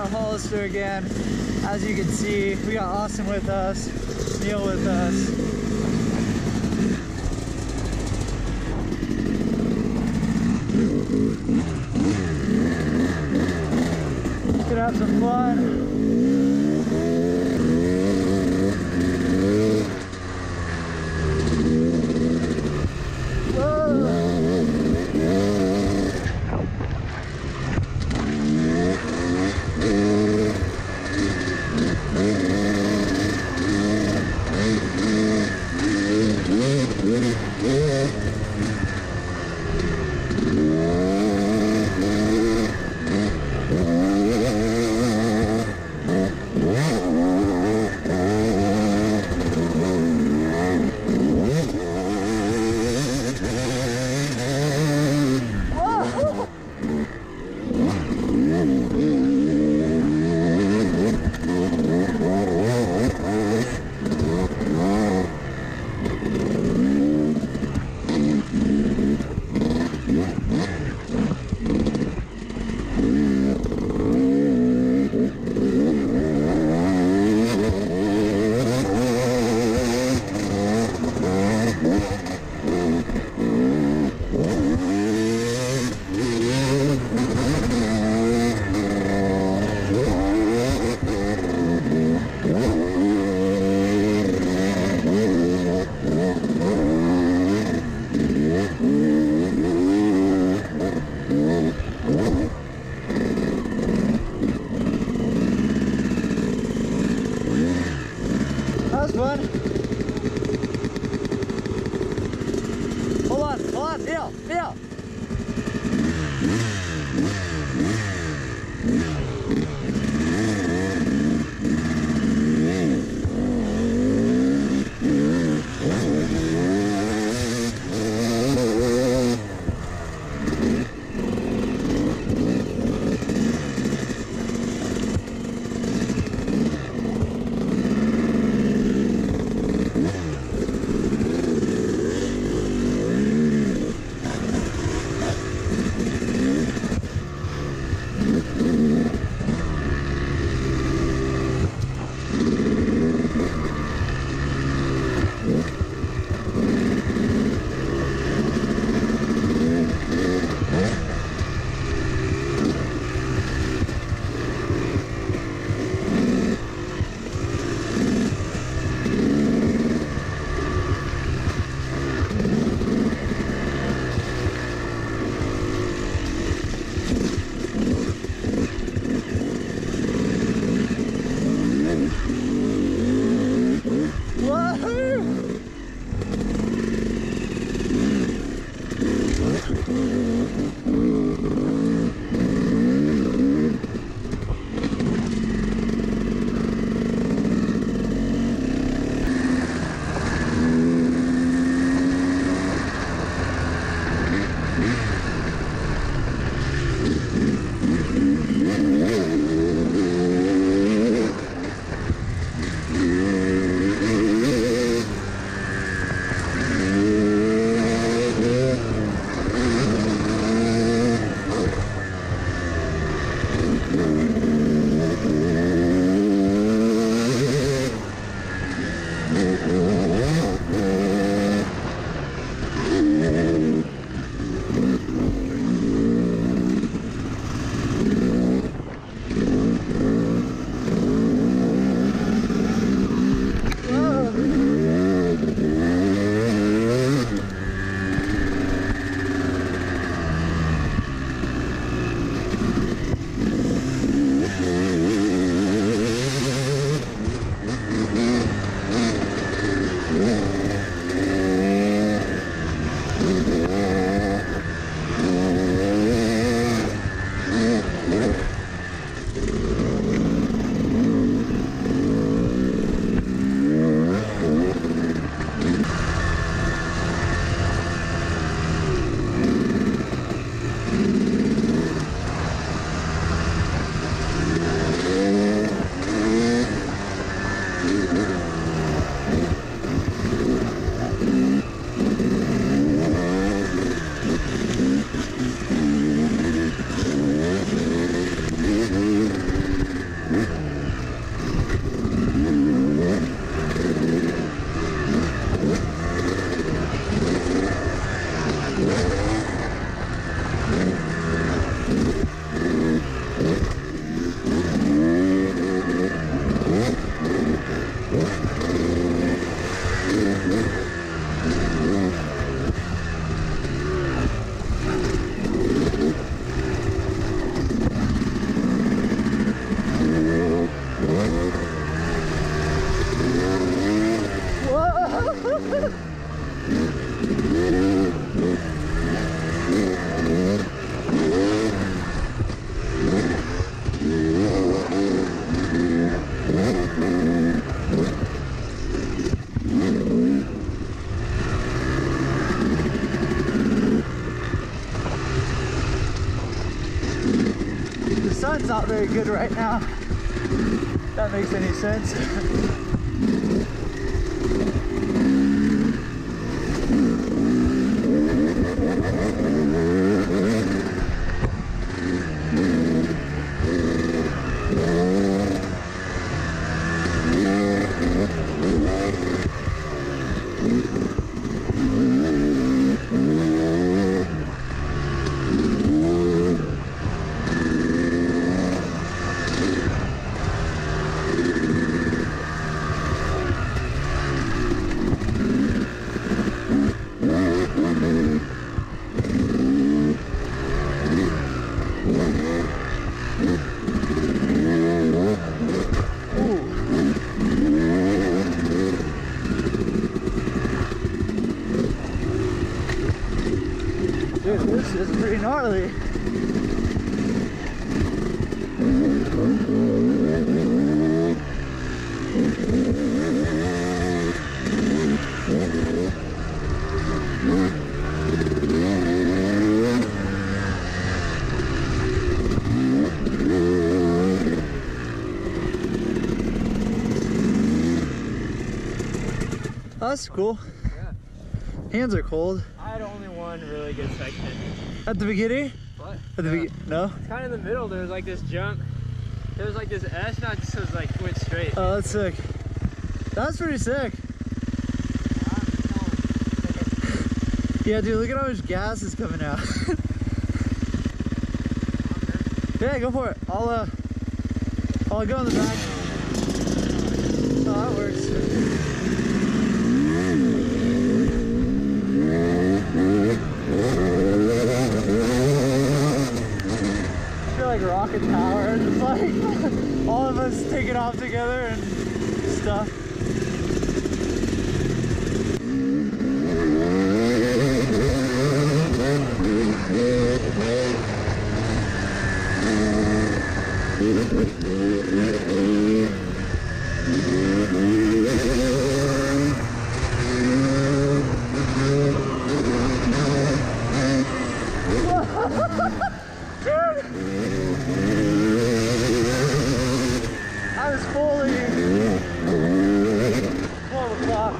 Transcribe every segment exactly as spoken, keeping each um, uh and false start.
Hollister again. As you can see, we got Austin with us, Neil with us. Gonna have some fun. sun's not very good right now. If that makes any sense. Dude, this is pretty gnarly. Oh, that's cool. Yeah. Hands are cold. I had only one really good section. At the beginning? What? At the Yeah. beginning? No? It's kind of in the middle. There was like this jump. There was like this S, and I just was like went straight. Oh, that's sick. That's pretty sick. Yeah, dude, look at how much gas is coming out. Yeah, go for it. I'll, uh, I'll go in the back. Oh, that works. I feel like rocket power, just like all of us taking off together and stuff. I was fully twelve o'clock.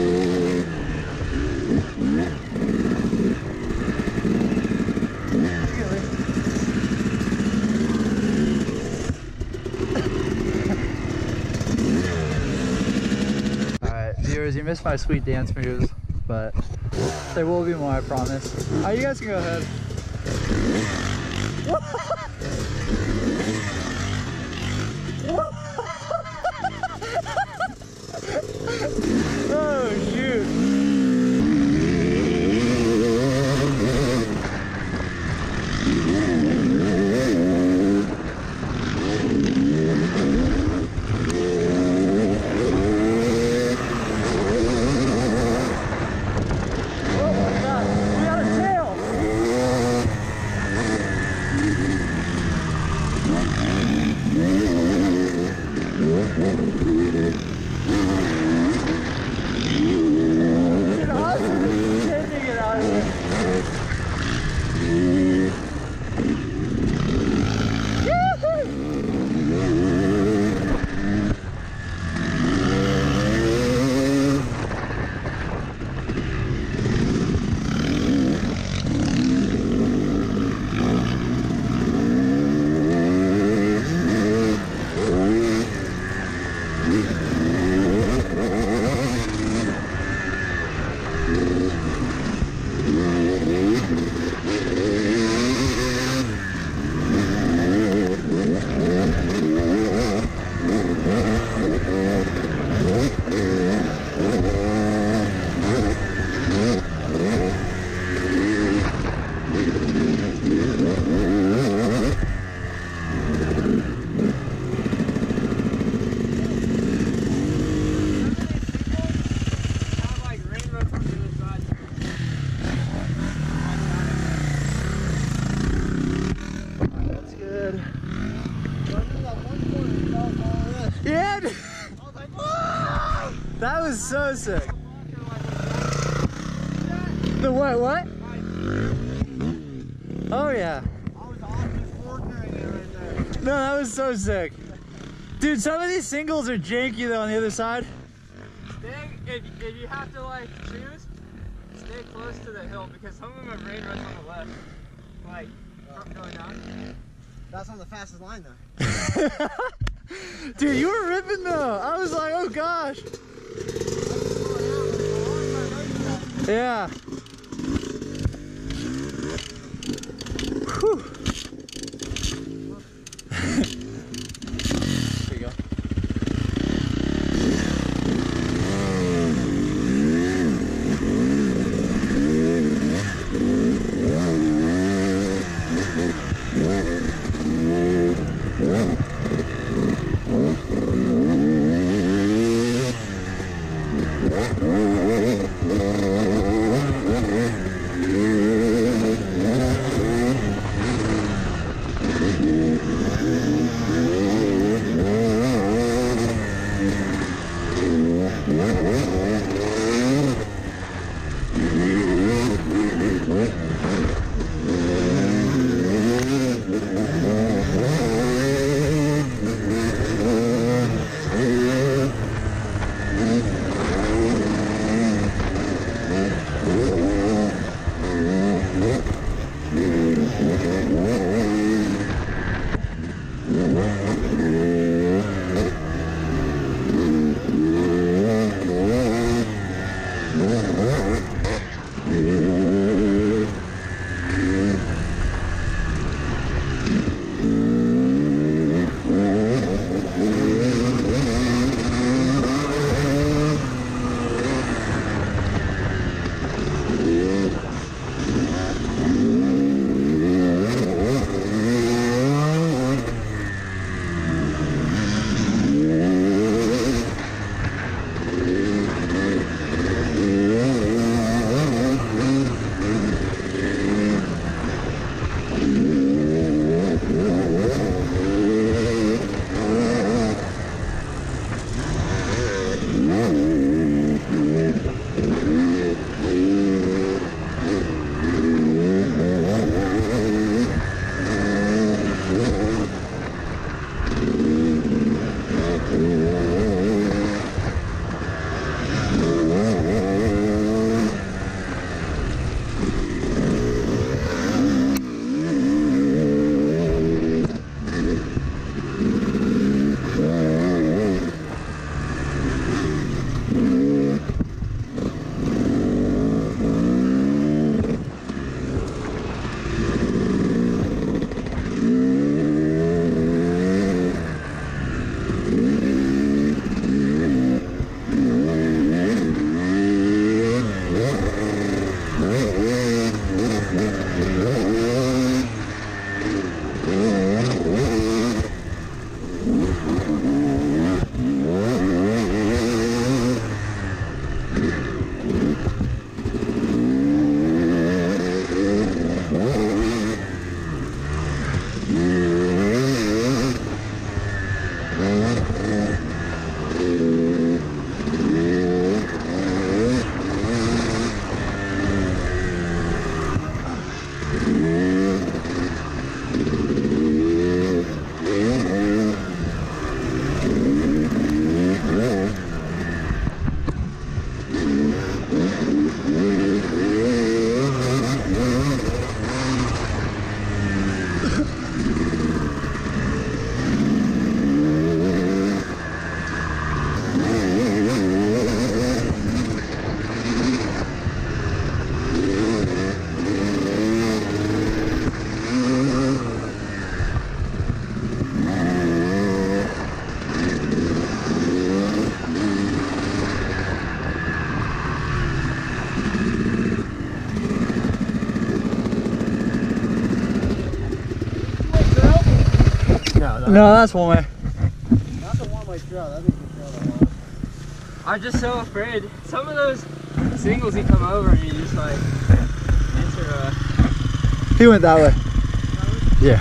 Alright, viewers, you missed my sweet dance moves, but there will be more, I promise. Alright, you guys can go ahead. Oh shoot. Oh my god, we got a tail. Dude, Austin is sending it out of here. Yeah, dude. I was like, whoa! That was so sick. The what, what? Oh yeah. I was honestly ordinary right there. No, that was so sick. Dude, some of these singles are janky though on the other side. Stay, if, if you have to like choose, stay close to the hill because some of them have rain rush on the left. Like, from going down. That's on the fastest line though. Dude, you were ripping though. I was like, oh gosh. Yeah. Whew. There you go. No, that's one way. That's a one-way trail. That is the trail I want. I'm just so afraid. Some of those singles you come over and you just like enter a... He went that way. Yeah.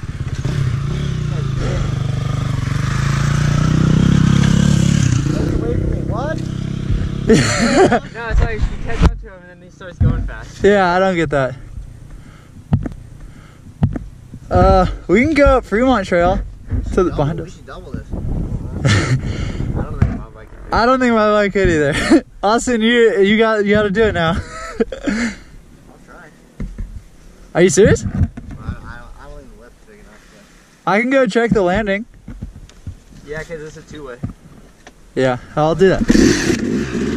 Look away from me. What? No, it's like you catch up to him and then he starts going fast. Yeah, I don't get that. Uh, we can go up Fremont Trail. To the, Double, behind we us. should double this. I don't think my bike can do it. I don't think my bike could either. Austin, you you got you got to do it now. I'll try. Are you serious? I, I, don't, I don't even lift big enough yet. I can go check the landing. Yeah, because it's a two-way. Yeah, I'll do that.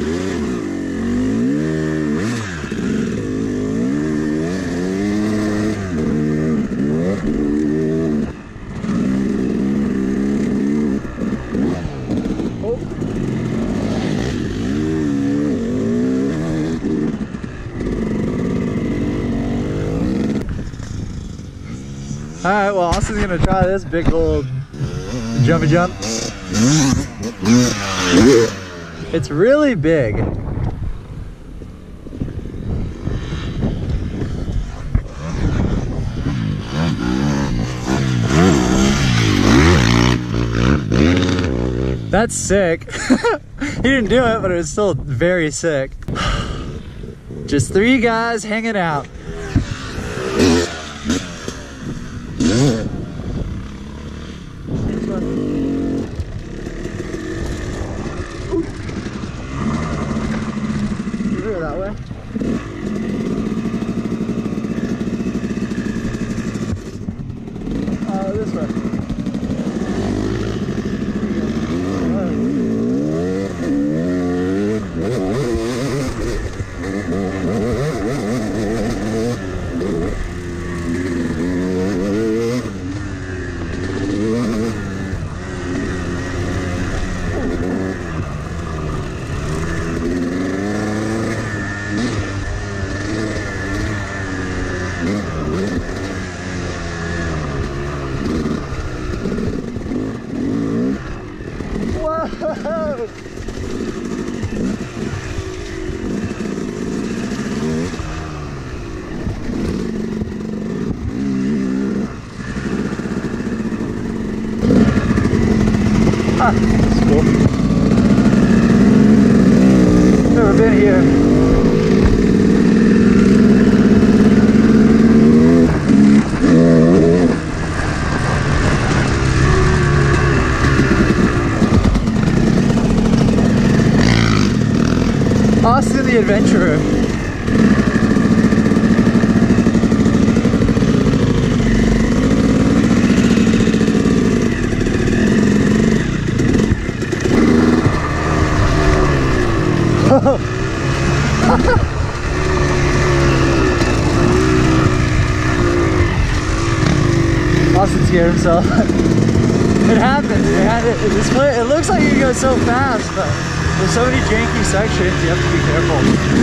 Alright, well, Austin's gonna try this big old jumpy jump. It's really big. That's sick. He didn't do it, but it was still very sick. Just three guys hanging out. That way. Uh, this way. Ah, that's cool. Never been here. Austin the Adventurer. Austin scared himself. It happened. It, had, it, it, split. It looks like you go so fast, but there's so many janky sections. You have to be careful.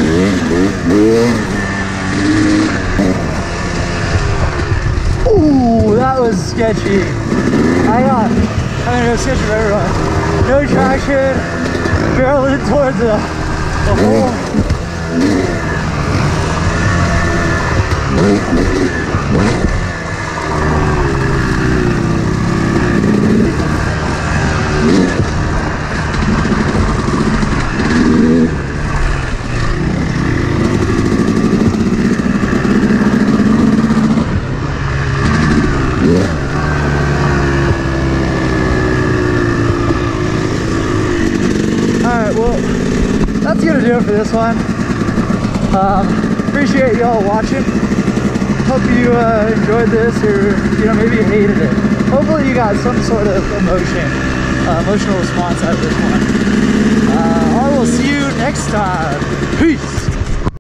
Ooh, that was sketchy. I got. I mean, it was sketchy for everyone. No traction. Barreling towards the, the hole. Alright, well, that's gonna do it for this one. Um, appreciate y'all watching. Hope you uh, enjoyed this, or you know, maybe you hated it. Hopefully you got some sort of emotion, uh, emotional response out of this one. Uh, I will see you next time.